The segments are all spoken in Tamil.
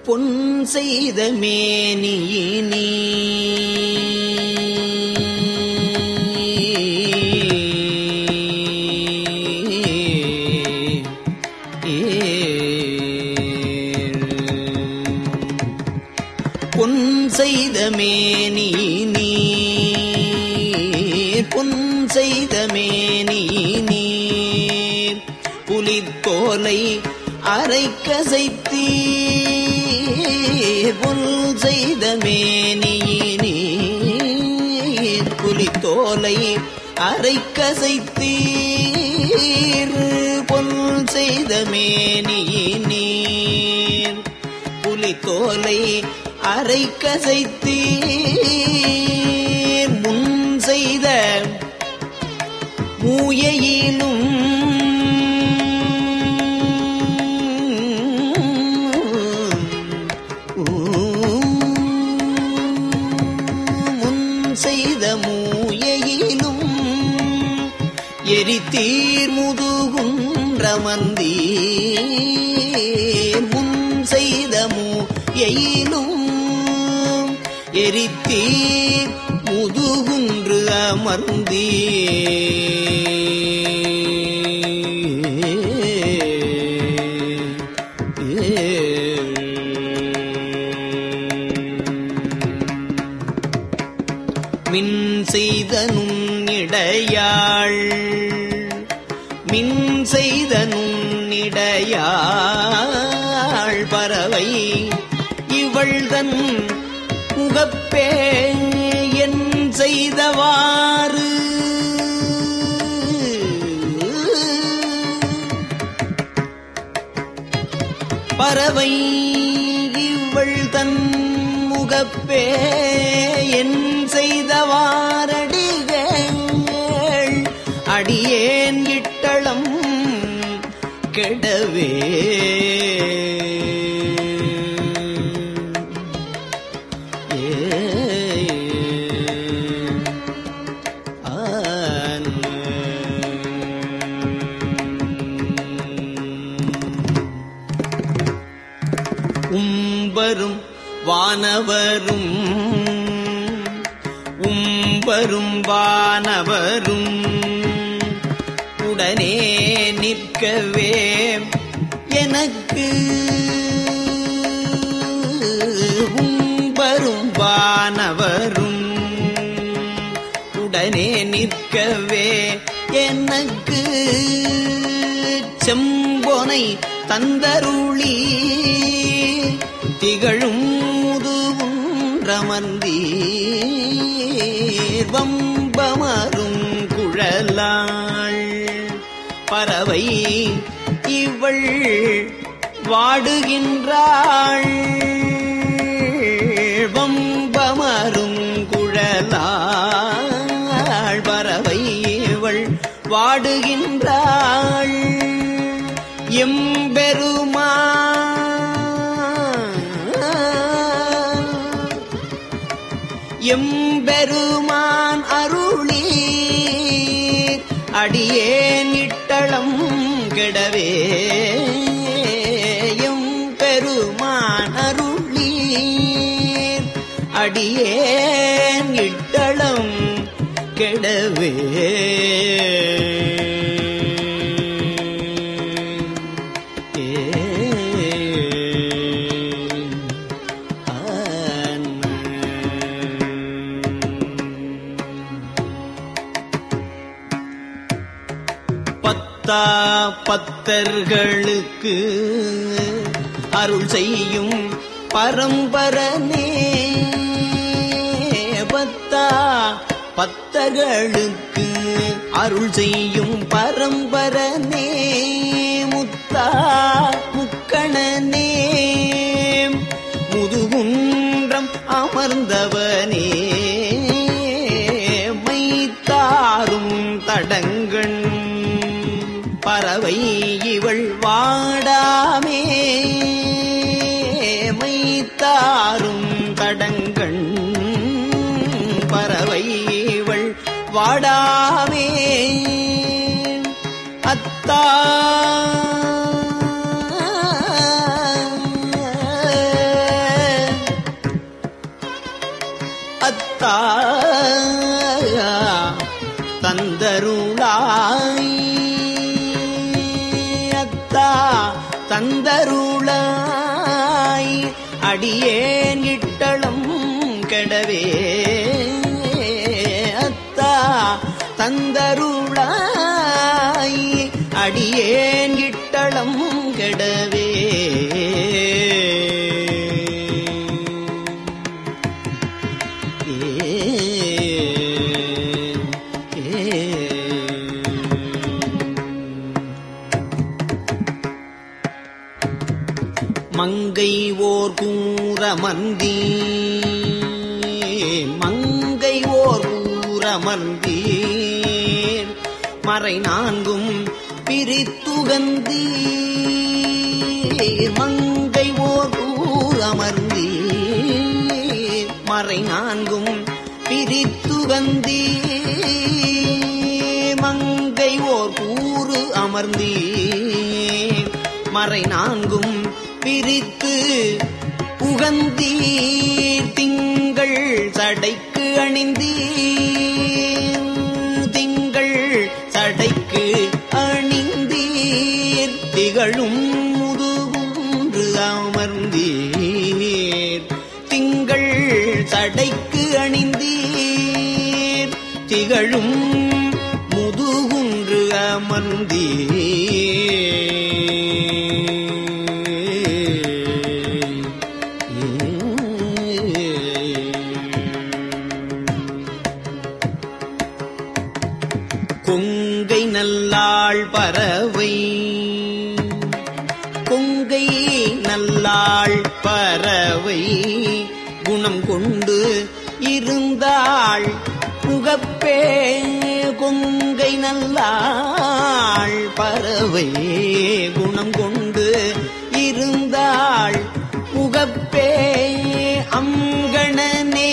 பொன் செய்த மேனியினீ பொன் செய்த மேனியினீர் பொன் செய்த மேனியினீர் புலித்தோலை அரைக்கசைத்தீர் பொன் செய்த மேனியினீர் புலித்தோலை அரைக்கசைத்தீர் பொன் செய்த மேனியினீர் புலித்தோலை அரைக்கசைத்தீர் முன் செய்த மூயையிலும் செய்த மூயையிலும் எரித்தீர் முதுகுன்றமர்ந்தீர் முன் செய்த மூயையிலும் எரித்தீர் முதுகுன்று அமர்ந்தீர் மின் செய்த நுண்ணிடையாள் மின் செய்த நுண்ணிடையாள் பறவை இவள்தன் முகப்பே என் செய்தவாறு பறவை இவள்தன் முகப்பே என் செய்தவாரடிகள் அடியேன் இட்டளம் கெடவே உம்பரும் வானவரும் உம்பரும் வானவரும் உடனே நிற்கவே எனக்கு உம்பரும் வானவரும் உடனே நிற்கவே எனக்கு செம்பொனை தந்தருளி திகழும் முதுகுன்றமர்ந்தீர் வம்பமரும் குழலாள் பறவை இவள் வாடுகின்றாள் வம்பமரும் குழலாள் பறவை இவள் வாடுகின்றாள் எம்பெருமான் அருளீர் அடியேன் இட்டளம் கெடவே எம்பெருமான் அருளீர் அடியேன் இட்டளம் கெடவே பத்தர்களுக்கு அருள் செய்யும் பரம்பரனே பத்தர்களுக்கு அருள் செய்யும் பரம்பரனே முத்தா முக்கணனே முதுகுன்றம் அமர்ந்தவனே மைத்தாரும் தடங்கண் பறவை இவள் வாடாமே மைத்தாரும் தடங்கண் பறவை இவள் வாடாமே அத்தா அத்தா தந்தருளாய் அத்தா தந்தருளாய் அடியேன் இட்டளம் கெடவே அத்தா தந்தருளாய் அடியேன் இட்டளம் கெடவே மங்கை ஓர் கூறமர்ந்தீ மங்கை ஓர் கூறமர்ந்தீர் மறை நான்கும் பிரித்துகந்தீர் மங்கை ஓர் கூறமர்ந்தீர் மறை நான்கும் பிரித்துகந்தீர் மங்கை ஓர் கூறு அமர்ந்தீர் மறை நான்கும் பிரித்து உகந்தீர் திங்கள் சடைக்கு அணிந்தீர் திங்கள் சடைக்கு அணிந்தீர் திகழும் முதுகுன்று அமர்ந்தீர் திங்கள் சடைக்கு அணிந்தீர் திகழும் முதுகுன்று அமர்ந்தீர் கொங்கை நல்லாள் பறவை கொங்கை நல்லாள் பறவை குணம் கொண்டு இருந்தாள் புகப்பே கொங்கை நல்லாள் பறவை குணம் கொண்டு இருந்தாள் புகப்பே அங்கணனே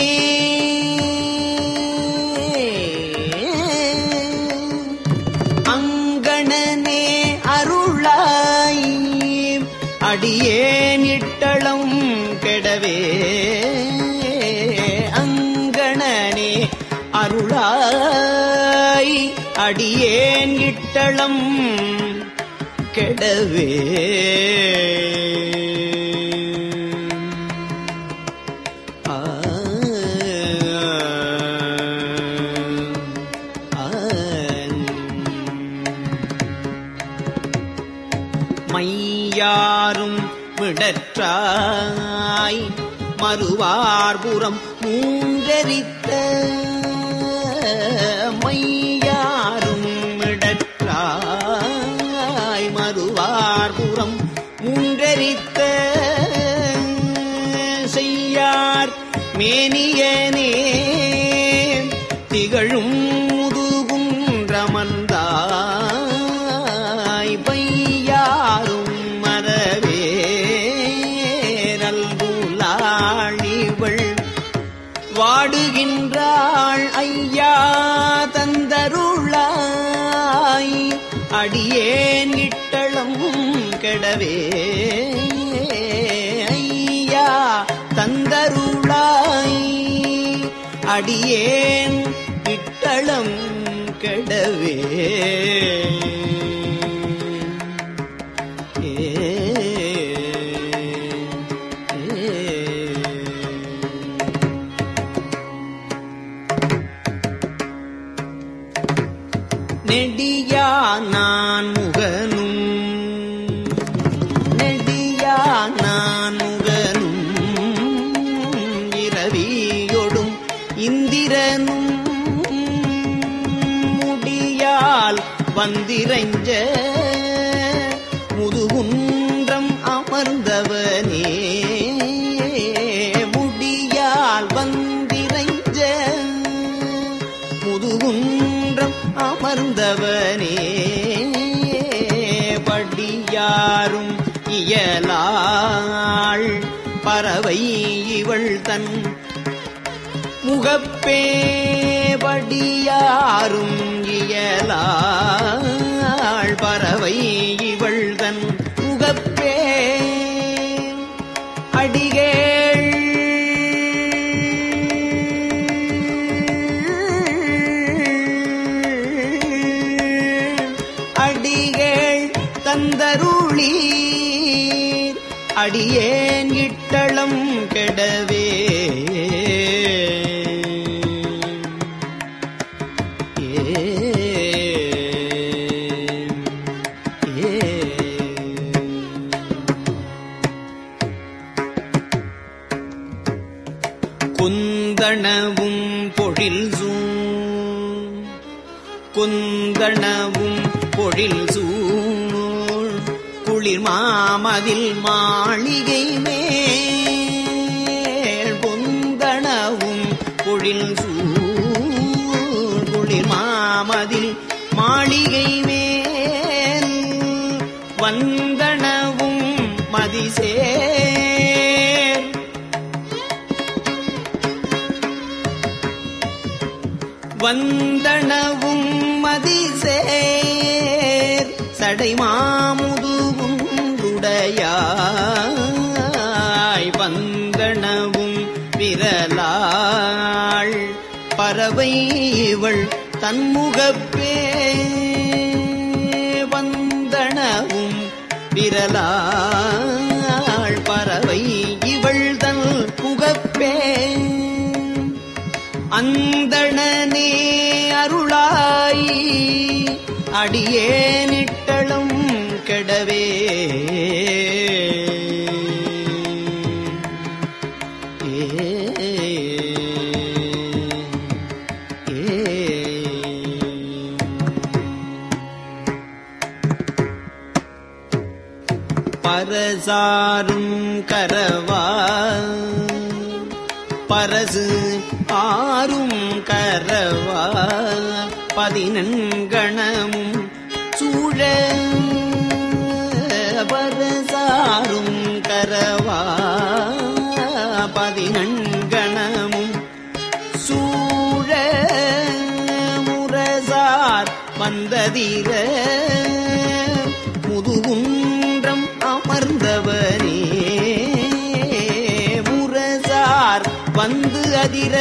அடியேன் இட்டளம் கெடவே அங்கணனே அருளாய் அடியேன் இட்டளம் கெடவே மையாரும் விடற்றாய் மறுவார்புறம் மூன்றெரித்த மையாரும் விடற்றாய் மறுவார்புறம் மூன்றெரித்த செய்யார் மேனியனே திகழும் முதுகுன்றமர்ந்தாய் பையாரும் மரவே நல்குலாழிவள் வாடுகின்றாள் ஐயா தந்தருளாய் அடியேன் இட்டளம் கெடவே ஐயா தந்தருளாய் அடியேன் இட்டளம் கெடவே நெடியா நான் முகனும் நெடியா நான் முகனும் இரவியொடும் இந்திரனும் முடியால் வந்திரைஞ்ச முதுகுன்றம் அமர்ந்தவனே முடியால் வந்திரைஞ்ச முதுகுன்றம் அமர்ந்தவனே படியாரும் இயலாள் பறவை இவள் தன் முகப்பே படியாரும் இயலாள் பறவை இவள் தன் முகப்பே அடிகேள் அடியேன் இட்டளம் கெடவே குந்தணவும் பொழில் குந்தணவும் பொழில் சூழ் குளிர் மாமதில் மாளிகை மேல் குந்தணவும் பொழில் சூழ் குளிர் மாமதில் மாளிகை மேல் வந்தனவும் மதிசேர் வந்தனவும் மதிசேர் சடைமாமுதுவும் உடையாய் வந்தனவும் விரலாள் பறவை இவள் தன்முகப்பே வந்தனவும் விரலாள் பறவை இவள் தன் முகப்பே அந்தணனே அருளாய் அடியேனிட்டளும் கெடவே பரசாரும் கரவா பரசு ஆறும் கரவா பதினெண்கணமும் சூழ பரசாரும் கரவா பதினெண்கணமும் சூழ முரசார் வந்ததிர முதுகுன்றம் அமர்ந்தவனே முரசார் வந்து அதிர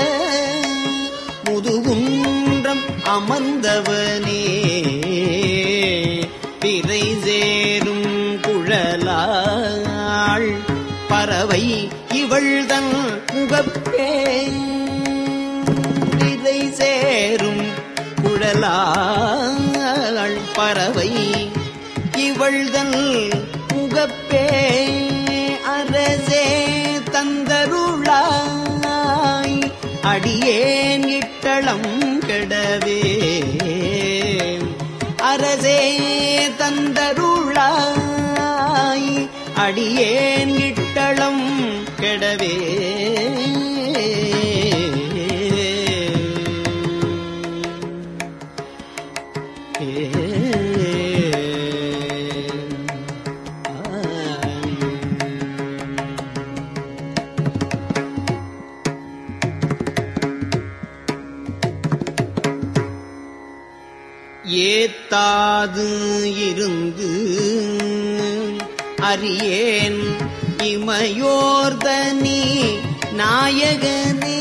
முதுகுன்றம் அமர்ந்தவனே பிறை சேரும் குழலாள் பறவை இவள் தன் முகப்பே பிறை சேரும் குழலாள் பறவை இவள் தன் முகப்பே அரசே தந்தருளாய் அடியேன் இட்டளம் கெடவே அரசே தந்தருளாய் அடியேன் இட்டளம் கெடவே ஏத்தாது இருந்து அறியேன் இமையோர்தனி நாயகனே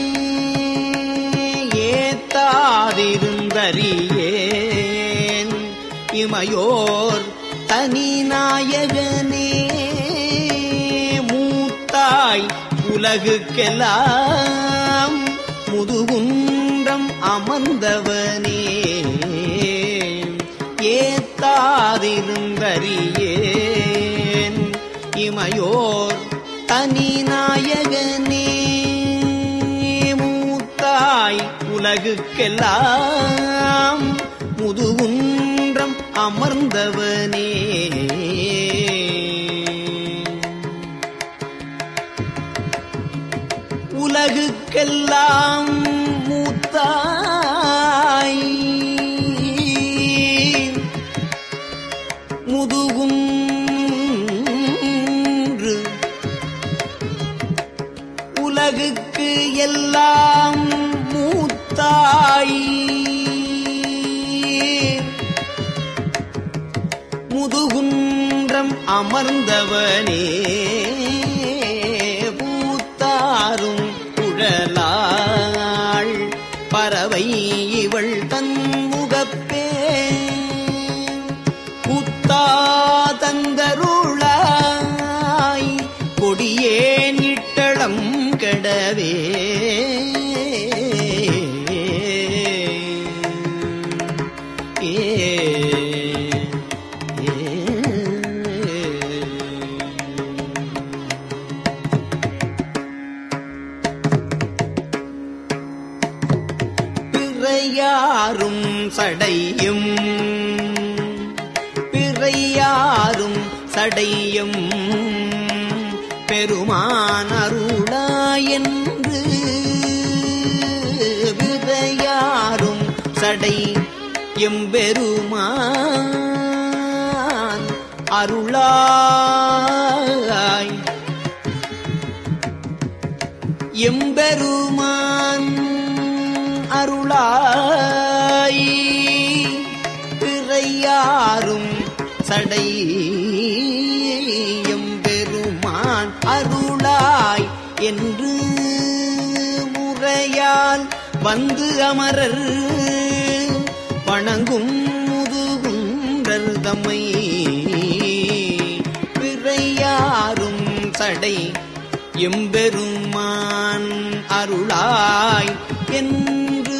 ஏத்தாதிருந்தறியேன் இமையோர் தனி நாயகனே மூத்தாய் உலகுக்கெல்லாம் முதுகுன்றம் அமர்ந்தவனே ஏத்தாதிருந்தறியேன் இமையோர் தனி நாயகனே மூத்தாய் உலகுக்கெல்லாம் முதுகுன்றம் அமர்ந்தவனே உலகுக்கெல்லாம் மூத்தாய் முதுகுன்று உலகுக்கு எல்லாம் மூத்தாய் முதுகுன்றம் அமர்ந்தவனே பூத்தாரும் குழலாள் பறவை இவள் தன் முகப்பே புத்தா தந்தருளாய் கொடியேன் இட்டளம் கெடவே பிறையாரும் சடையும் பிறையாரும் சடையும் பெருமான் அருளாயென்று விரையாரும் சடை எம்பெருமான் அருளாய் எம்பெருமான் அருளாய் பிறையாரும் சடை எம்பெருமான் அருளாய் என்று முறையால் வந்து அமரர் வணங்கும் முதுகுன்றர் தம்மை பிறையாரும் சடை எம்பெருமான் அருளாய் என்று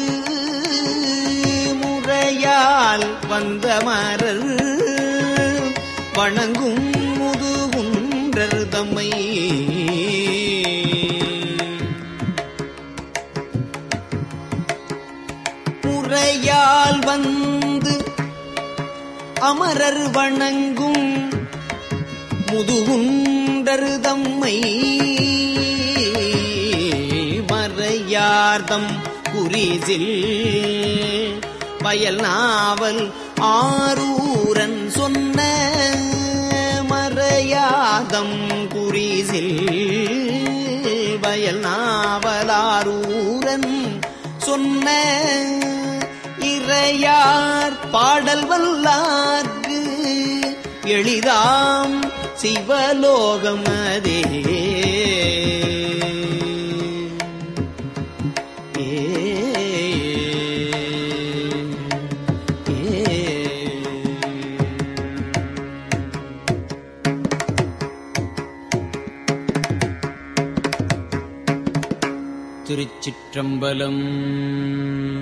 முறையால் வந்தமரர் வணங்கும் முதுகுன்றர் தம்மை முறையால் வந்து அமரர் வணங்கும் முதுகுன்றர் தம்மை மறையார்தம் குறிசில் வயல் நாவல் ஆரூரன் சொன்ன மறையார்தம் குறிசில் வயல் நாவல் ஆரூரன் சொன்ன இறையார் பாடல் வல்லார்க்கு எளிதாம் சிவலோகம் அதே திருச்சிற்றம்பலம்.